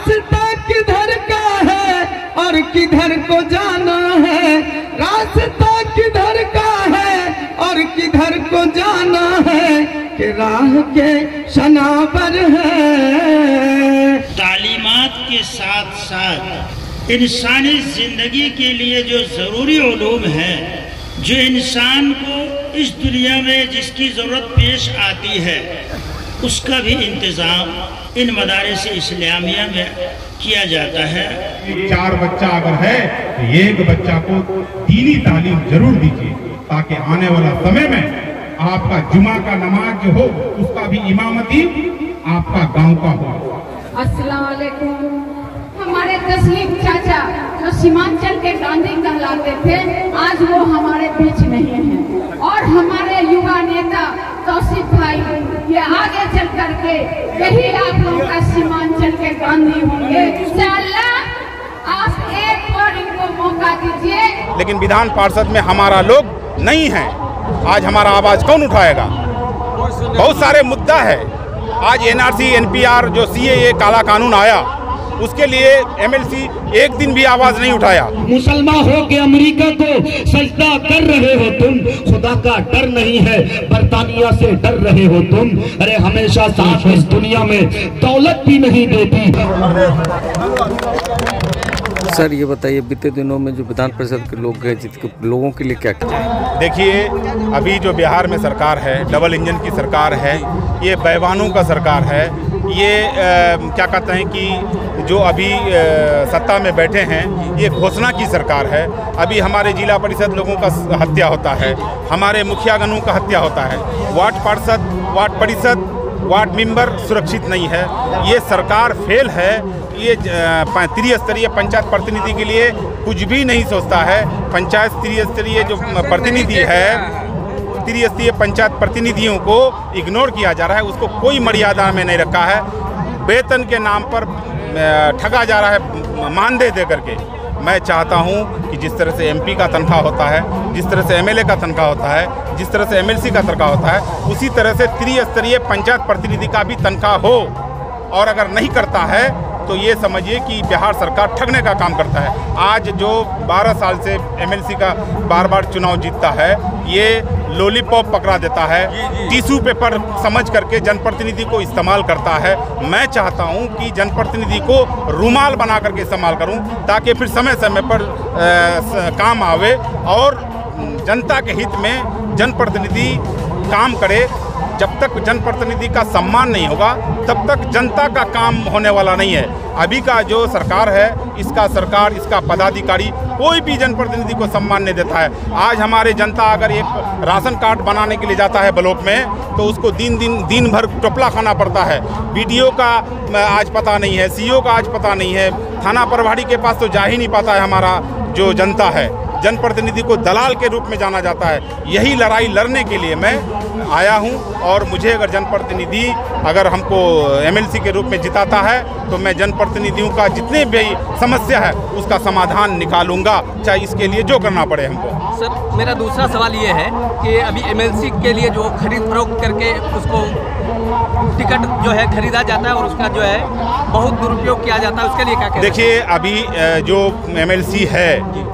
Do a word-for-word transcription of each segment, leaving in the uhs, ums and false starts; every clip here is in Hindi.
रास्ता किधर का है और किधर को जाना है, रास्ता किधर का है और किधर को जाना है, कि राह के शनाबर है। तालीमात के साथ साथ इंसानी जिंदगी के लिए जो ज़रूरी उलूम है, जो इंसान को इस दुनिया में जिसकी ज़रूरत पेश आती है, उसका भी इंतज़ाम इन मदारिस इस्लामिया में किया जाता है। चार बच्चा अगर है तो एक बच्चा को दीनी तालीम जरूर दीजिए, ताकि आने वाला समय में आपका जुमा का नमाज जो हो उसका भी इमामती आपका गांव का हो। अस्सलाम वालेकुम। हमारे तस्लीम चाचा जो सीमांचल के गांधी कहलाते थे, आज वो हमारे बीच नहीं है। और हमारे युवा नेता तौसीफ भाई, ये आगे चल करके यही आप लोगों का सीमांचल के गांधी होंगे इंशाअल्लाह। आप एक और इनको मौका दीजिए। लेकिन विधान पार्षद में हमारा लोग नहीं है। आज हमारा आवाज कौन उठाएगा? बहुत सारे मुद्दा है। आज एनआरसी, एनपीआर, जो सीएए काला कानून आया, उसके लिए एमएलसी एक दिन भी आवाज नहीं उठाया। मुसलमान हो के अमेरिका को सजदा कर रहे हो तुम, खुदा का डर नहीं है, बरतानिया से डर रहे हो तुम। अरे हमेशा साथ इस दुनिया में दौलत भी नहीं देती। सर ये बताइए, बीते दिनों में जो विधान परिषद के लोग गए, जिसके लोगों के लिए क्या किया? देखिए, अभी जो बिहार में सरकार है, डबल इंजन की सरकार है, ये बेईमानों का सरकार है। ये आ, क्या कहते हैं कि जो अभी आ, सत्ता में बैठे हैं, ये घोषणा की सरकार है। अभी हमारे जिला परिषद लोगों का हत्या होता है, हमारे मुखियागणों का हत्या होता है, वार्ड पार्षद, वार्ड परिषद, वार्ड मेंबर सुरक्षित नहीं है। ये सरकार फेल है। ये त्रिस्तरीय पंचायत प्रतिनिधि के लिए कुछ भी नहीं सोचता है। पंचायत त्रिस्तरीय जो प्रतिनिधि है, त्रिस्तरीय पंचायत प्रतिनिधियों को इग्नोर किया जा रहा है, उसको कोई मर्यादा में नहीं रखा है। वेतन के नाम पर ठगा जा रहा है मानदेय दे करके। मैं चाहता हूं कि जिस तरह से एमपी का तनख्वाह होता है, जिस तरह से एमएलए का तनख्वाह होता है, जिस तरह से एमएलसी का तनख्वाह होता है, उसी तरह से त्रिस्तरीय पंचायत प्रतिनिधि का भी तनख्वाह हो। और अगर नहीं करता है तो ये समझिए कि बिहार सरकार ठगने का काम करता है। आज जो बारह साल से एमएलसी का बार बार चुनाव जीतता है, ये लॉलीपॉप पकड़ा देता है, टिश्यू पेपर समझ करके जनप्रतिनिधि को इस्तेमाल करता है। मैं चाहता हूं कि जनप्रतिनिधि को रुमाल बना करके इस्तेमाल करूं, ताकि फिर समय समय पर आ, काम आवे और जनता के हित में जनप्रतिनिधि काम करे। जब तक जनप्रतिनिधि का सम्मान नहीं होगा, तब तक जनता का काम होने वाला नहीं है। अभी का जो सरकार है, इसका सरकार, इसका पदाधिकारी कोई भी जनप्रतिनिधि को सम्मान नहीं देता है। आज हमारे जनता अगर एक राशन कार्ड बनाने के लिए जाता है ब्लॉक में, तो उसको दिन दिन दिन भर टोपला खाना पड़ता है। बीडीओ का आज पता नहीं है, सीईओ का आज पता नहीं है, थाना प्रभारी के पास तो जा ही नहीं पाता है हमारा जो जनता है। जनप्रतिनिधि को दलाल के रूप में जाना जाता है। यही लड़ाई लड़ने के लिए मैं आया हूं। और मुझे अगर जनप्रतिनिधि अगर हमको एमएलसी के रूप में जिताता है, तो मैं जनप्रतिनिधियों का जितने भी समस्या है उसका समाधान निकालूंगा, चाहे इसके लिए जो करना पड़े हमको। सर, मेरा दूसरा सवाल ये है कि अभी एमएलसी के लिए जो खरीद फरोख्त करके उसको टिकट जो है खरीदा जाता है और उसका जो है बहुत दुरुपयोग किया जाता है, उसके लिए क्या कहते हैं? देखिए, अभी जो एमएलसी है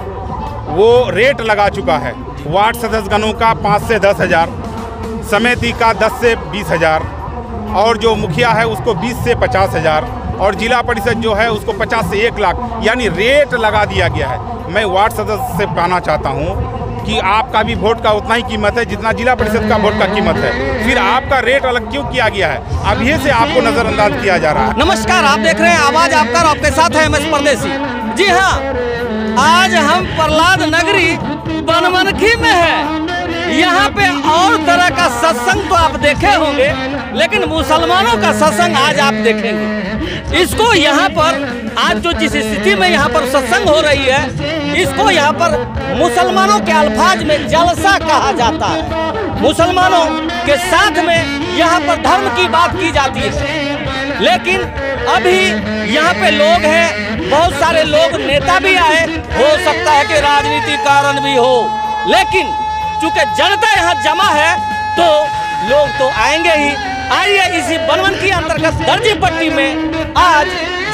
वो रेट लगा चुका है। वार्ड सदस्यगणों का पाँच से दस हज़ार, समिति का दस से बीस हज़ार, और जो मुखिया है उसको बीस से पचास हज़ार, और जिला परिषद जो है उसको पचास से एक लाख, यानी रेट लगा दिया गया है। मैं वार्ड सदस्य से कहना चाहता हूँ कि आपका भी वोट का उतना ही कीमत है जितना जिला परिषद का वोट का कीमत है, फिर आपका रेट अलग क्यों किया गया है? अभी से आपको नज़रअंदाज किया जा रहा है। नमस्कार, आप देख रहे हैं आवाज आपका, और आपके साथ है एम एस परदेसी। जी हाँ, आज हम प्रहलाद नगरी बनमनखी में है। यहाँ पे और तरह का सत्संग तो आप देखे होंगे, लेकिन मुसलमानों का सत्संग आज आप देखेंगे। इसको यहाँ पर आज जो जिस स्थिति में यहाँ पर सत्संग हो रही है, इसको यहाँ पर मुसलमानों के अल्फाज में जलसा कहा जाता है। मुसलमानों के साथ में यहाँ पर धर्म की बात की जाती है, लेकिन अभी यहाँ पे लोग हैं, बहुत सारे लोग, नेता भी आए, हो सकता है कि राजनीति कारण भी हो, लेकिन चूंकि जनता यहाँ जमा है तो लोग तो आएंगे ही। आइए इसी बनमनखी अंतर्गत दर्जी पट्टी में आज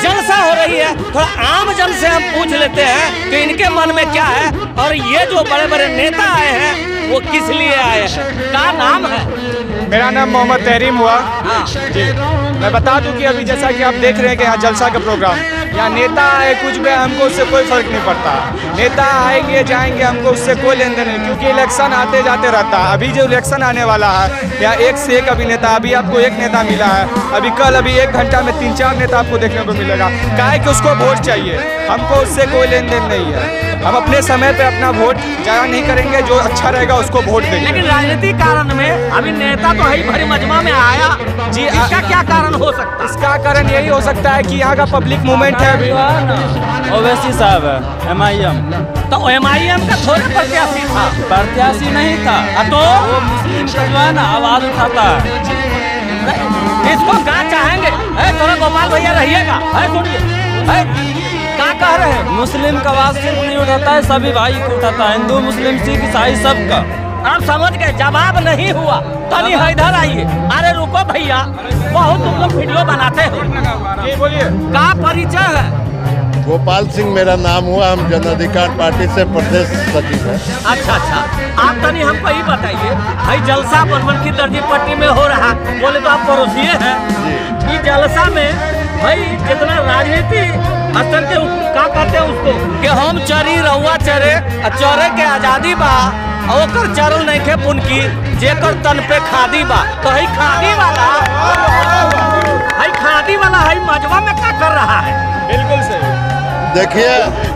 जलसा हो रही है, थोड़ा आम जन से हम पूछ लेते हैं कि इनके मन में क्या है और ये जो बड़े बड़े नेता आए हैं वो किस लिए आए हैं। क्या नाम है? मेरा नाम मोहम्मद तहरीम हुआ। हाँ। जी, मैं बता दूं कि अभी जैसा कि आप देख रहे हैं कि यहाँ जलसा का प्रोग्राम, यहाँ नेता आए कुछ भी, हमको उससे कोई फर्क नहीं पड़ता। नेता आएंगे जाएंगे, हमको उससे कोई लेन देन नहीं, क्योंकि इलेक्शन आते जाते रहता है। अभी जो इलेक्शन आने वाला है, यहाँ एक से एक अभी नेता, अभी आपको एक नेता मिला है, अभी कल अभी एक घंटा में तीन चार नेता आपको देखने को मिलेगा। क्या है कि उसको वोट चाहिए, हमको उससे कोई लेन देन नहीं है। हम अपने समय पे अपना वोट जाया नहीं करेंगे, जो अच्छा रहेगा उसको वोट देंगे। लेकिन राजनीतिक कारण में अभी नेता तो है भरी मजमा में आया जी, इसका क्या कारण हो सकता है? इसका कारण यही हो सकता है कि यहाँ का पब्लिक मूवमेंट है अभी। ओवैसी साहब है एम आई एम, तो एम आई एम का थोड़े प्रत्याशी था, प्रत्याशी नहीं था तो वो मुस्लिम का जो है ना आवाज उठाता है। इसको क्या चाहेंगे? थोड़ा गोपाल भैया रहिएगा, सुनिए क्या कह रहे हैं? मुस्लिम का आवाज सिर्फ नहीं उठाता है, सभी भाई को उठाता है, हिंदू मुस्लिम सिख ईसाई सबका। आप समझ गए, जवाब नहीं हुआ तो नहीं है, इधर आइए। अरे रुको भैया, बहुत तुम लोग वीडियो बनाते हो, बोलिए का परिचय है? गोपाल सिंह मेरा नाम हुआ, हम जन अधिकार पार्टी से प्रदेश सचिव है। अच्छा अच्छा, आप तनी हमको ये बताइए, भाई जलसा बनमनखी दर्जी पट्टी में हो रहा, बोले तो आप पड़ोसी हैं, ये जलसा में भाई जितना राजनीति स्तर के क्या कहते हैं उसको कि हम चरी रहुआ चरे, चरे के आजादी बा, ओकर चरल नहीं खे पुनकी, जेकर तन पे खादी बा, तो है खादी वाला, है खादी वाला है मजवा में क्या कर रहा है? बिल्कुल सही। देखिए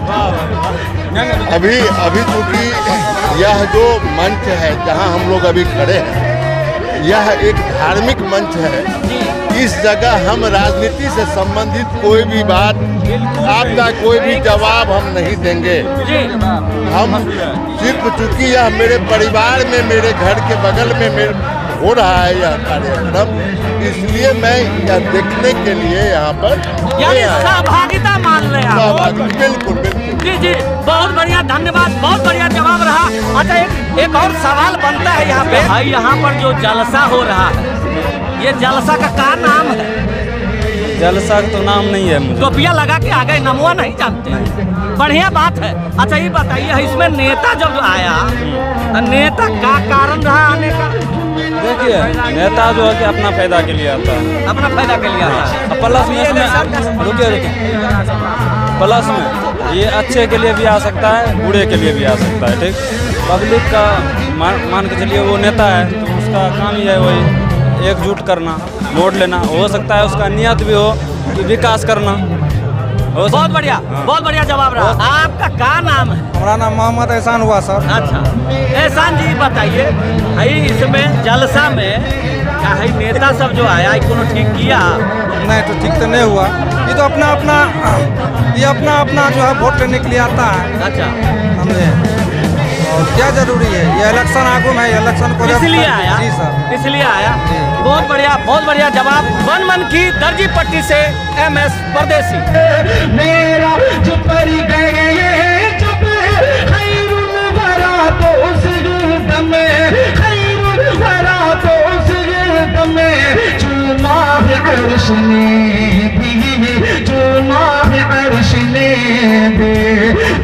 अभी अभी चूंकि यह जो मंच है जहां हम लोग अभी खड़े हैं, यह एक धार्मिक मंच है। इस जगह हम राजनीति से संबंधित कोई भी बात, आपका कोई भी जवाब हम नहीं देंगे। हम सिर्फ चूंकि यह मेरे परिवार में, मेरे घर के बगल में मेरे हो रहा है यह कार्यक्रम, इसलिए मैं यह देखने के लिए यहाँ पर सहभागिता मान ले। बिल्कुल बिल्कुल जी जी, बहुत बढ़िया, धन्यवाद, बहुत बढ़िया जवाब रहा। अच्छा एक, एक और सवाल बनता है यहाँ पे, भाई यहाँ पर जो जलसा हो रहा है, ये जलसा का क्या नाम है? जलसा का तो नाम नहीं है मुझे। टोपिया लगा के आ गए, नमवा नहीं जानते हैं, बढ़िया बात है। अच्छा ये बताइए, इसमें नेता जब आया, नेता का कारण रहा आने का? देखिए नेता जो है कि अपना फायदा के लिए आता है, अपना फायदा के लिए आता है। प्लस में इसमें रुके रुके प्लस में ये अच्छे के लिए भी आ सकता है, बुरे के लिए भी आ सकता है। ठीक, पब्लिक का मान मान के चलिए वो नेता है तो उसका काम ही है वही एकजुट करना, वोट लेना। हो सकता है उसका नियत भी हो कि विकास करना। बहुत बढ़िया, बहुत बढ़िया जवाब रहा। आपका क्या नाम है? हमारा नाम मोहम्मद एहसान हुआ सर। अच्छा एहसान जी बताइए, भाई इसमें जलसा में क्या है नेता सब जो आया कोनो ठीक किया? नहीं तो ठीक तो नहीं हुआ, ये तो अपना अपना ये अपना अपना जो है वोट लेने के लिए आता है। अच्छा हमने और क्या जरूरी है, ये इलेक्शन आगू में, इलेक्शन को इसलिए आया। जी सर, इसलिए आया। बहुत बढ़िया, बहुत बढ़िया जवाब। बनमनखी दर्जी पट्टी से एम एस परदेसी। मेरा जो परी गए जब खैरुल वरा तो उस दम खैरुल वरा तो उस दम चूमा अर्श ने भी, चूमा अर्श ने भी